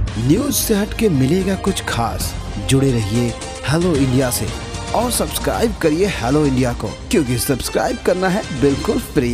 News से हटके मिलेगा कुछ खास। जुड़े रहिए हेलो इंडिया से और सब्सक्राइब करिए हेलो इंडिया को, क्योंकि सब्सक्राइब करना है बिल्कुल फ्री।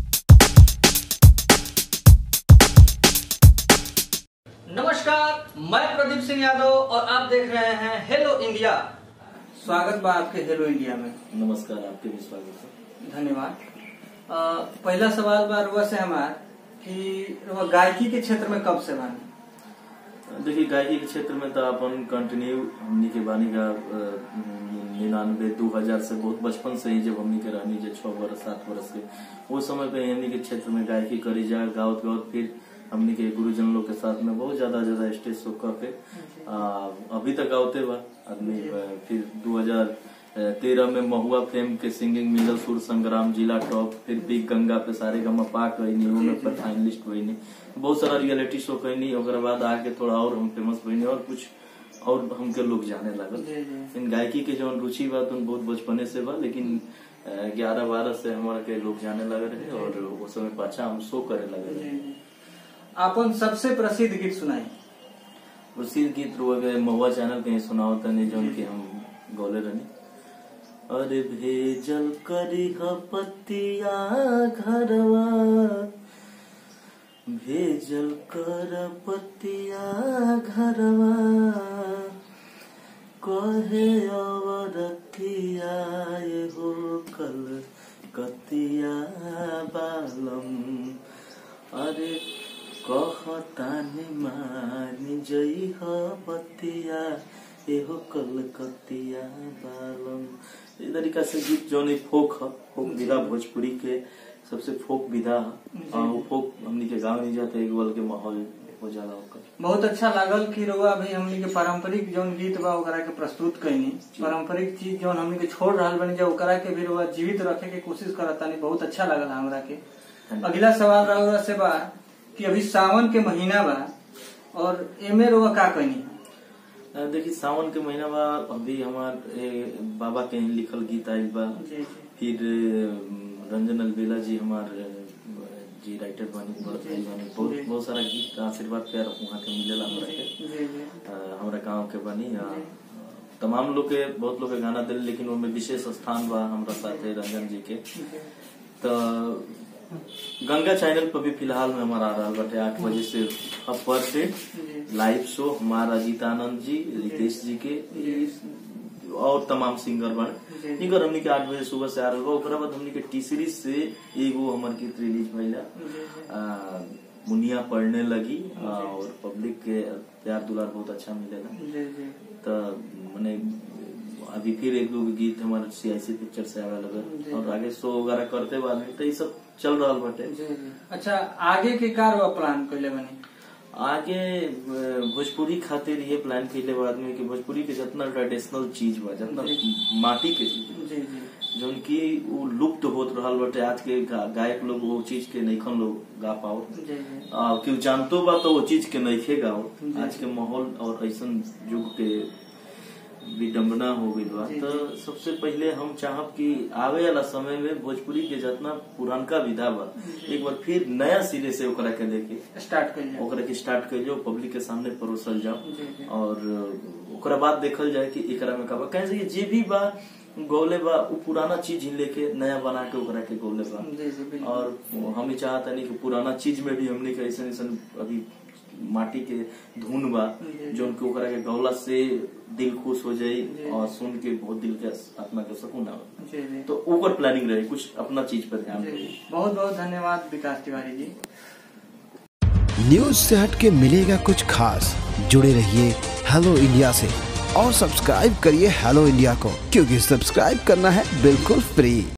नमस्कार, मैं प्रदीप सिंह यादव और आप देख रहे हैं हेलो इंडिया। स्वागत बा आपके हेलो इंडिया में। नमस्कार, आपके भी स्वागत है। धन्यवाद। पहला सवाल बा रुआ से हमार कि रुआ गायकी के क्षेत्र में कब से बानी? देखिए, गायकी के क्षेत्र में तो अपन कंटिन्यू हमनी के बानी का 99 2000 से बहुत बचपन से ही जब हमनी के रहनी जो 6 वर्ष 7 वर्ष के वो समय पे हमनी के क्षेत्र में गायकी करी जा गावत गावत फिर हमनी के गुरुजन लोग के साथ में बहुत ज्यादा स्टेज शो करके अभी तक गावते बा आदमी। फिर 2013 में महुआ फिल्म के सिंगिंग मिलल सुर संग्राम जिला टॉप, फिर बिग गंगा पे सारे गमा पा कईनी में फाइनलिस्ट हुई, बहुत सारा रियलिटी शो कईनी। ओकर बाद आके थोड़ा और हम फेमस हुई और कुछ और हमके लोग जाने लागल। इन गायकी के जो रुचि बा तो बहुत बचपने से बा, लेकिन 11-12 से हमारा के लोग जाने लगे रहे और उस समय पाछा हम शो करे लगे रहे। आपन सबसे प्रसिद्ध गीत सुनाई। प्रसिद्ध गीत महुआ चैनल के सुनाओ तनी जो कि हम गौले रहनी। अरे भेजल करी पतिया घरवा, भेजल कर पतिया घरवा, कहे अवरतिया हो कल कतिया बालम। अरे कहतानी मानी जई बतिया एहो कलकतिया बालम। इस तरीका से गीत जो फोक विधा भोजपुरी के सबसे फोक विधा फोक हमनी के गाँव नहीं जाते एक बल के माहौल हो जाला होकर। बहुत अच्छा लागल कि रउआ भी हमनी के पारंपरिक जौन गीत बा ओकरा के प्रस्तुत कईनी। पारंपरिक चीज जौन हमनी के छोड़ रहल बनी जा ओकरा के भी रउआ जीवित रखे के कोशिश करतानी, बहुत अच्छा लागल हमरा के। अगला सवाल रउआ से बा कि अभी सावन के महीना बा और एमे रउआ का कईनी? देखिए, सावन के महीना बा अभी हमार बाबा के लिखल गीत आयल बा। फिर रंजन अलबेला जी हमार जी राइटर बनी बहुत सारा गीत आशीर्वाद प्यार वहाँ के मिलेला हमरा गाँव के बनी। तमाम लोग के बहुत लोग के गाना दिल, लेकिन उनमें विशेष स्थान बा हमरा साथे रंजन जी के। तो गंगा चैनल पर भी फिलहाल में हमारा आ रहा बटे 8 बजे से पर डे लाइव शो हमारा अजीत आनंद जी, रितेश जी के और तमाम सिंगर बन इनकर हमनी के 8 बजे सुबह से आ रहा। ओकरा बाद हमनी के टी सीरीज से एगो हमर गीत रिलीज भइला मुनिया पढ़ने लगी और पब्लिक के प्यार दुलार बहुत अच्छा मिलेला। तो मने अभी फिर एक दो गीत हमारे CIC पिक्चर से आवे लगे और आगे शो वगैरह करते बाद तो ये सब चल रहा बटे। अच्छा, आगे के कार प्लान कैले बनी? आगे भोजपुरी खातिर ये प्लान कैले बाद में कि भोजपुरी के जितना ट्रेडिशनल चीज बा, जितना माटी के चीज जो की वो लुप्त होत रहल बटे, आज के गायक लोग वो चीज के नइखन लोग गा पाओ क्यों जानतो बा तो वो चीज के नइखे गाओ। आज के माहौल और ऐसन युग के विडम्बना हो गई बा। तो सबसे पहले हम चाहब कि आवे वाला समय में भोजपुरी के जितना पुरानका विधा बा एक बार फिर नया सिरे से ओकरा के लेके स्टार्ट कर जाओ, पब्लिक के सामने परोसल जाओ और ओकरा बाद देखल जाए कि एकरा में का बा। कहे जे भी बा गौले बा वो पुराना चीज ही लेके नया बना के ओकरा के गौले बा। और हम चाहता नहीं कि पुराना चीज में भी हमने के ऐसा अभी माटी के धुन बा जो उनके ओकरा के गौला से दिल खुश हो जाये और सुन के बहुत दिल के आत्मा के सुकून आवे। तो ऊपर प्लानिंग रहे, कुछ अपना चीज पर ध्यान रहे। बहुत बहुत धन्यवाद विकास तिवारी जी। न्यूज से हटके मिलेगा कुछ खास। जुड़े रहिए हेलो इंडिया से और सब्सक्राइब करिए हेलो इंडिया को, क्योंकि सब्सक्राइब करना है बिल्कुल फ्री।